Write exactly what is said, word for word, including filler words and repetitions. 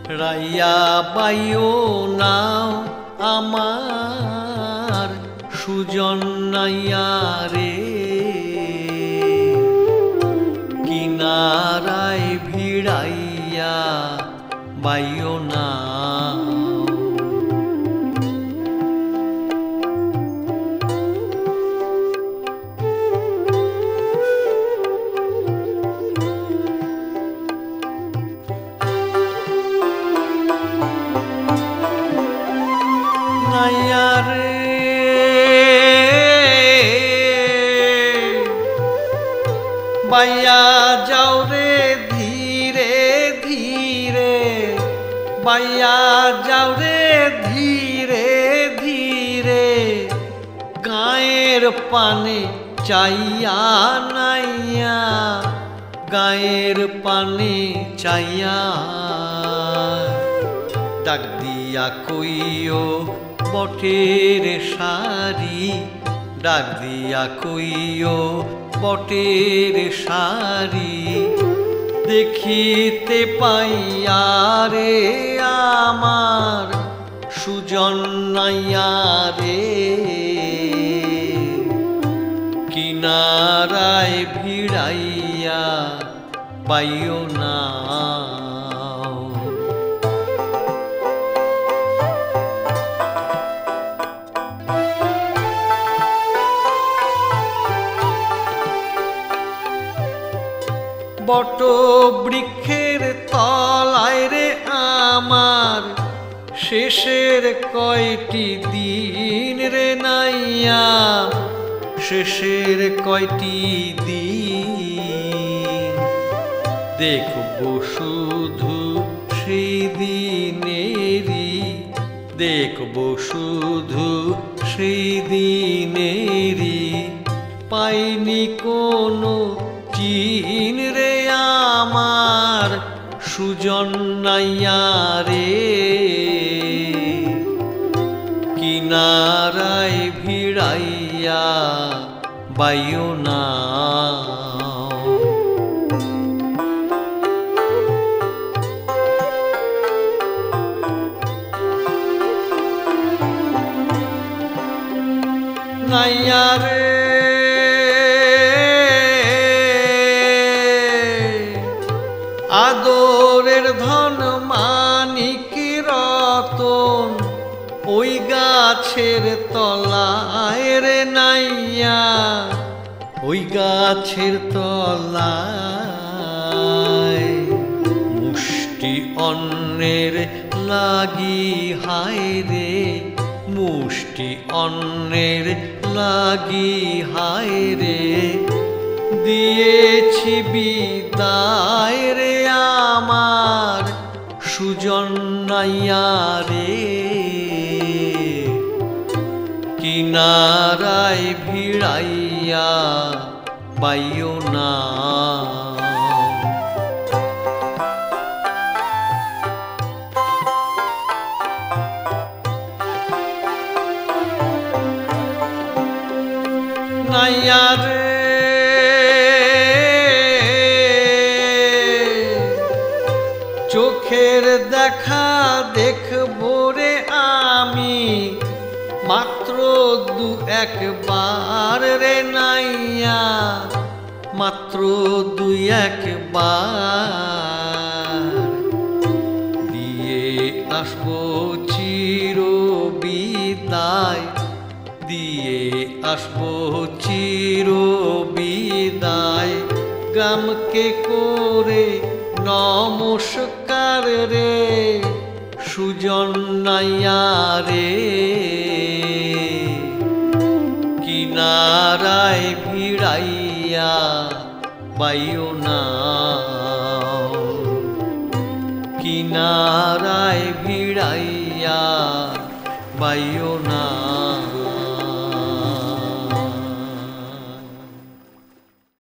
রাইয়া বাইও নাও আমার সুজন নাইয়া রে কিনারায় ভিড়াইয়া বাইও না নাইয়া রে বাইয়া যাও রে ধীরে ধীরে বাইয়া যাও রে ধীরে ধীরে গায়ের পানে চাইয়া নাইয়া গায়ের পানে চাইয়া ডাক দিয়া কইও বটের শাড়ি ডাক দিয়া কইও বটের শাড়ি দেখিতে পাইয়া রে আমার সুজন নাইয়া রে কিনারায় ভিড়াইয়া পাইও না বট বৃক্ষের তলায় রে আমার শেষের কয়টি দিন রে নাইয়া শেষের কয়টি দিন দেখব শুধু সেই দিনেরই দেখব শুধু সেই দিনেরই পাইনি কোনো চিন রে আমার সুজন নাইয়া রে কিনারায় ভিড়াইয়া বাইও না নাইয়া রে আদরের ধন মানিক রতন ওই গাছের তলায় রে নাইয়া ওই গাছের তলায় মুষ্টি অন্নের লাগি হায় রে মুষ্টি অন্নের লাগি হায় রে দিয়েছি বিদায় রে আমার সুজন নাইয়া রে কিনারায় ভিড়াইয়া বাইও না নাইয়া রে চোখের দেখা দেখবো রে আমি মাত্র দু একবার রে নাইয়া মাত্র দুই একবার দিয়ে আসবো চির বিদায় দিয়ে আসবো চির বিদায় গামকে করে নমস্কার রে সুজন নাইয়া রে কিনারায় ভিড়াইয়া বাইও না কিনারায় ভিড়াইয়া বাইও না।